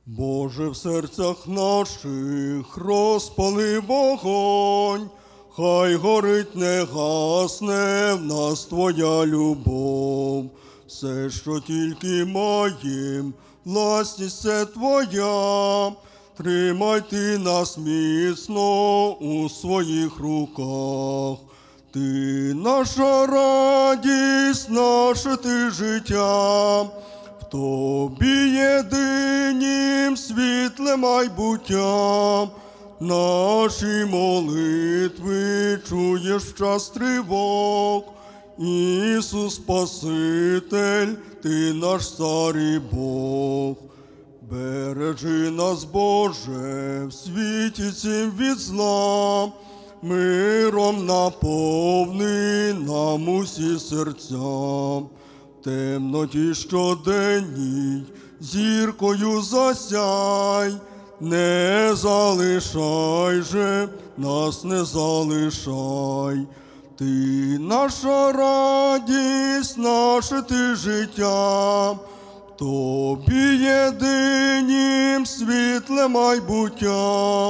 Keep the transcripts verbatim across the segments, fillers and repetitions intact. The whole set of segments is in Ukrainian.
Боже, в серцях наших розпали вогонь, хай горить, не гасне в нас Твоя любов. Все, що тільки маєм, власність це Твоя, тримай Ти нас міцно у своїх руках. Ти наша радість, наше Ти життя, в Тобі єдинім світле майбуття. Наші молитви чуєш в час тривог. Ісус Спаситель, Ти наш цар і Бог. Бережи нас, Боже, в світі цім від зла, миром наповни нам усі серця. В темноті щоденній зіркою засяй, не залишай же, нас не залишай. Ти наша радість, наше Ти життя, в Тобі єдинім світле майбуття.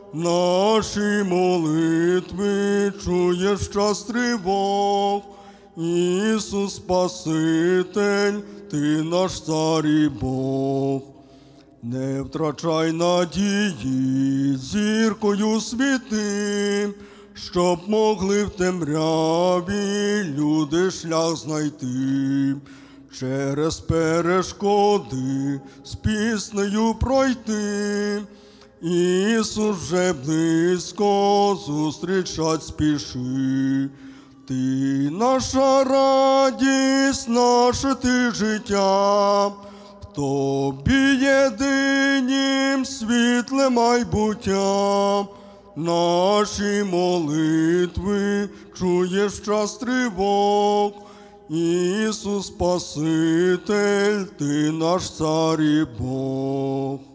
Наші молитви чуєш в час тривог. Ісус Спаситель, Ти наш цар і Бог. Не втрачай надії, зіркою світи, щоб могли в темряві люди шлях знайти. Через перешкоди з піснею пройти. Ісус вже близько зустрічать спіши. Ти наша радість, наше Ти життя, в Тобі єдинім світле майбуття. Наші молитви чуєш в час тривог. Ісус Спаситель, Ти наш цар і Бог.